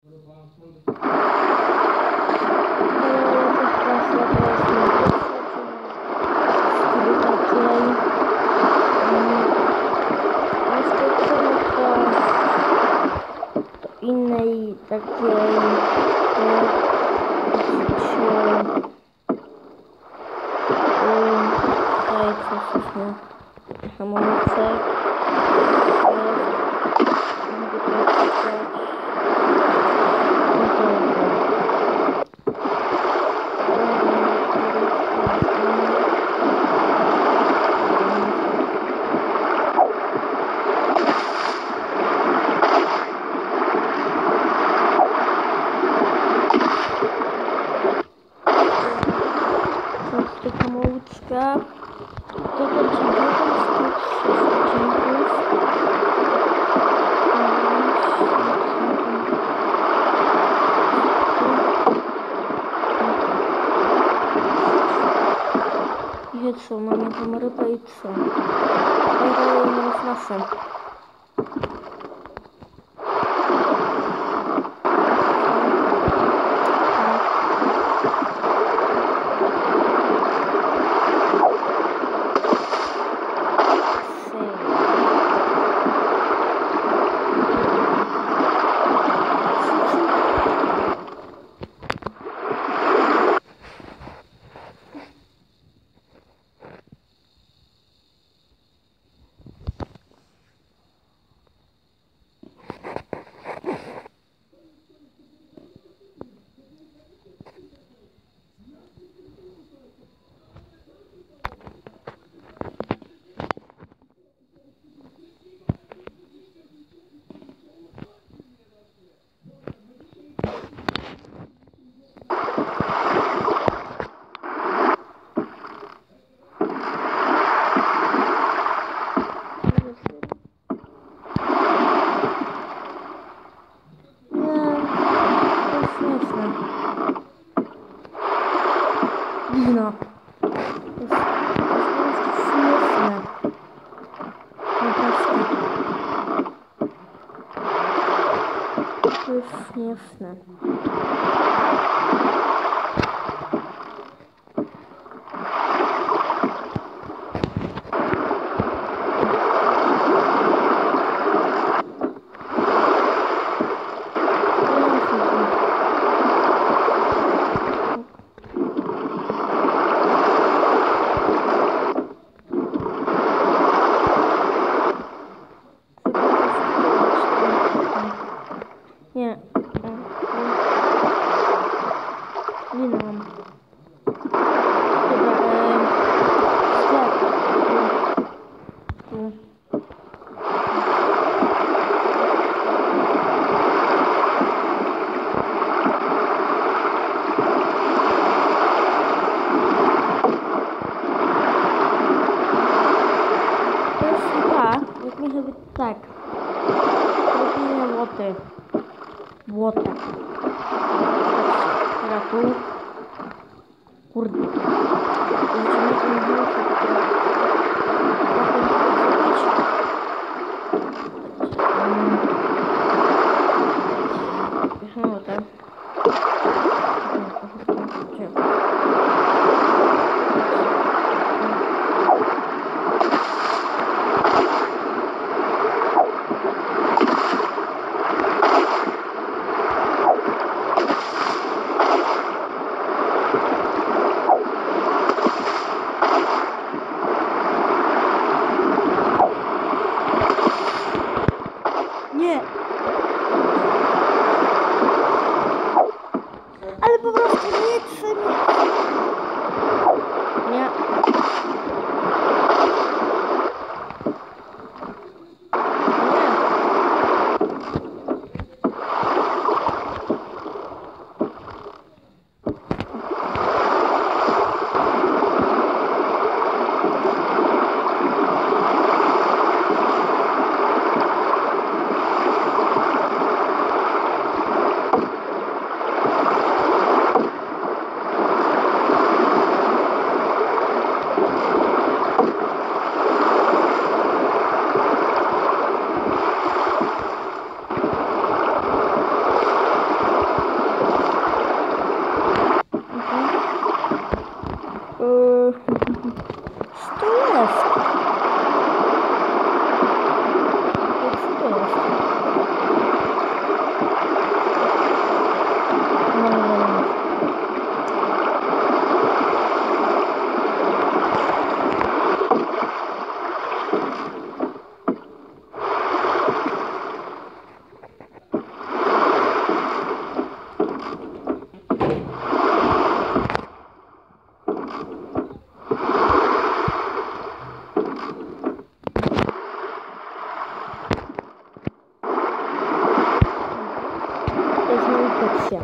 innej takiej hamulce. Hamulczka. To będzie jeden z tych 6 odcinków. I co, mamy tam rybę i co? Ale nie roznoszę. No. To jest śmieszne. Naprawdę. To jest śmieszne. Nie. Nie mam. Dobra, sklep. Tu. To jest tak, jak mi sobie tak. Robimy łoty. Łota. Teraz tu. Kurde. Bierzemy łotę. koksie.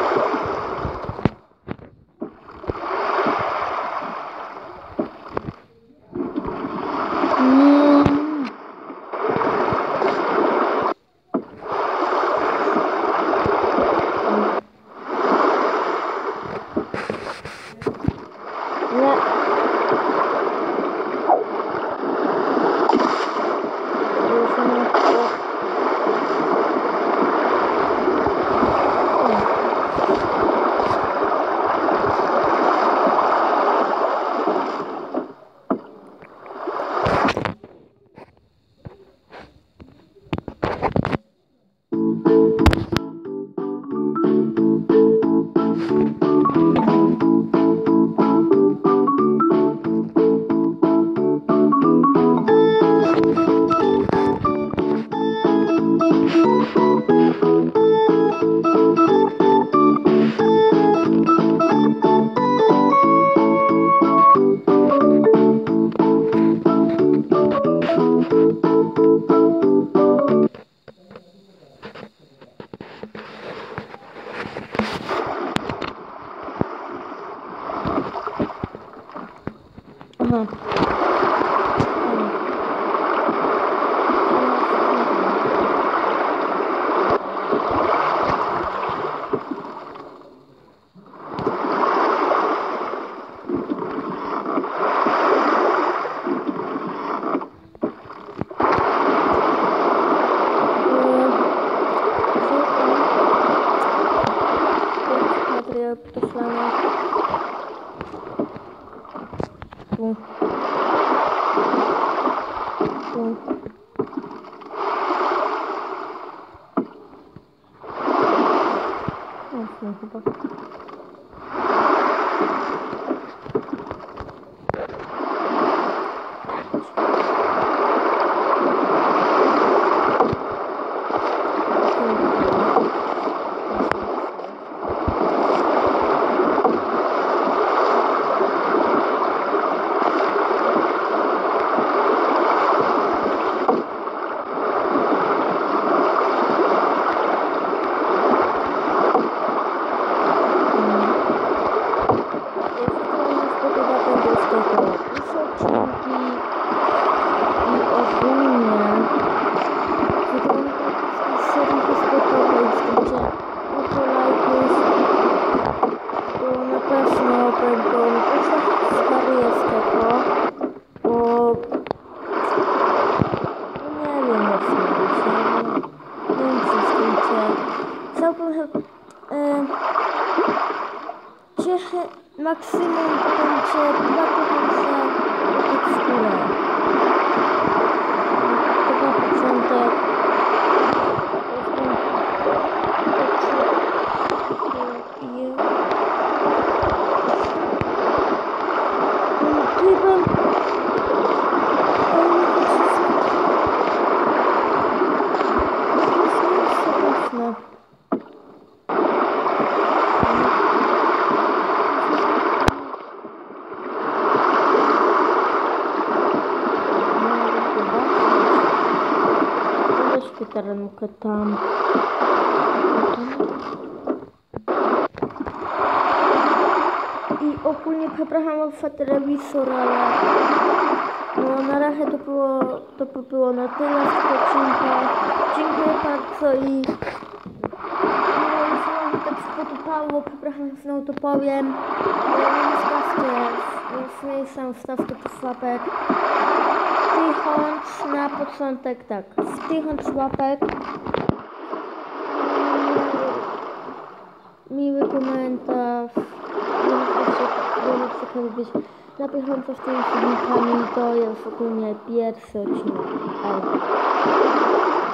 Maksimum to będzie 2000 łapek w górę. Tak na początek. Teren tam. I ogólnie przepraszam za telewizor, ale no na razie to by było na tyle z tego odcinka. Dziękuję bardzo i no jeśli tak spodobało, przepraszam, znowu to powiem. Nie stawcie, sam stawkę do łapek. 1000 na początek, tak, 1000 łapek, miły komentarz, nie lubić na bieżąco z tymi filmikami, to jest ogólnie pierwszy odcinek.